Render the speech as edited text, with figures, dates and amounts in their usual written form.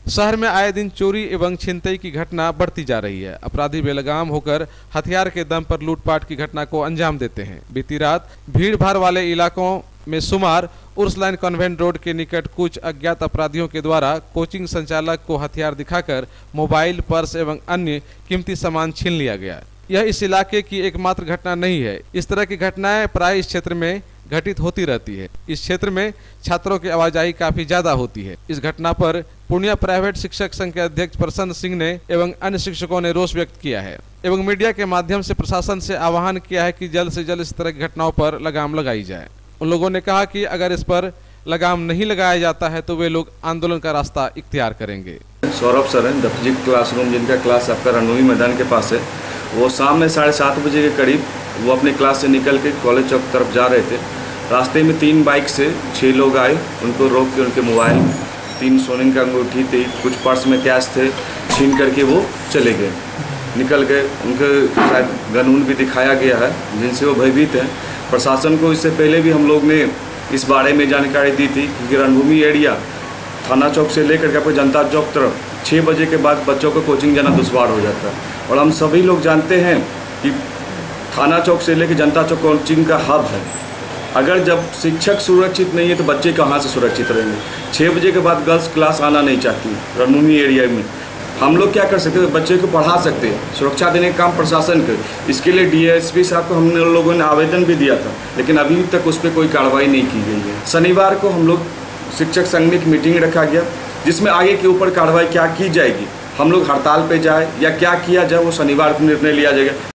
शहर में आए दिन चोरी एवं छिनतई की घटना बढ़ती जा रही है। अपराधी बेलगाम होकर हथियार के दम पर लूटपाट की घटना को अंजाम देते हैं। बीती रात भीड़ भाड़ वाले इलाकों में सुमार उर्सलाइन कॉन्वेंट रोड के निकट कुछ अज्ञात अपराधियों के द्वारा कोचिंग संचालक को हथियार दिखाकर मोबाइल, पर्स एवं अन्य कीमती सामान छीन लिया गया। यह इस इलाके की एकमात्र घटना नहीं है। इस तरह की घटनाएं प्राय इस क्षेत्र में घटित होती रहती है। इस क्षेत्र में छात्रों की आवाजाही काफी ज्यादा होती है। इस घटना पर पूर्णिया प्राइवेट शिक्षक संघ के अध्यक्ष प्रसन्न सिंह ने एवं अन्य शिक्षकों ने रोष व्यक्त किया है एवं मीडिया के माध्यम से प्रशासन से आह्वान किया है कि जल्द से जल्द इस तरह की घटनाओं पर लगाम लगाई जाए। उन लोगों ने कहा कि अगर इस पर लगाम नहीं लगाया जाता है तो वे लोग आंदोलन का रास्ता इख्तियार करेंगे। सौरभ सर हैं, दफ्जिक क्लासरूम, जिनका क्लास आपका रणभूमि मैदान के पास है। वो शाम में 7:30 बजे के करीब वो अपने क्लास से निकल के कॉलेज चौक तरफ जा रहे थे। रास्ते में 3 बाइक से 6 लोग आए, उनको रोक के उनके मोबाइल, 3 सोने की अंगूठी थी, कुछ पर्स में कैश थे, छीन करके वो चले गए, निकल गए। उनके शायद गन भी दिखाया गया है, जिनसे वो भयभीत हैं। प्रशासन को इससे पहले भी हम लोग ने इस बारे में जानकारी दी थी कि रणभूमि एरिया थाना चौक से लेकर के आपको जनता चौक तरफ 6 बजे के बाद बच्चों को कोचिंग जाना दुश्वार हो जाता है। और हम सभी लोग जानते हैं कि थाना चौक से लेकर जनता चौक कोचिंग का हब है। अगर जब शिक्षक सुरक्षित नहीं है तो बच्चे कहाँ से सुरक्षित रहेंगे। 6 बजे के बाद गर्ल्स क्लास आना नहीं चाहती रणभूमि एरिया में। हम लोग क्या कर सकते हैं, बच्चे को पढ़ा सकते हैं। सुरक्षा देने का काम प्रशासन के, इसके लिए डीएसपी साहब को हमने लोगों ने आवेदन भी दिया था, लेकिन अभी तक उस पर कोई कार्रवाई नहीं की गई है। शनिवार को हम लोग शिक्षक संघ में एक मीटिंग रखा गया, जिसमें आगे के ऊपर कार्रवाई क्या की जाएगी, हम लोग हड़ताल पे जाए या क्या किया जाए, वो शनिवार को निर्णय लिया जाएगा।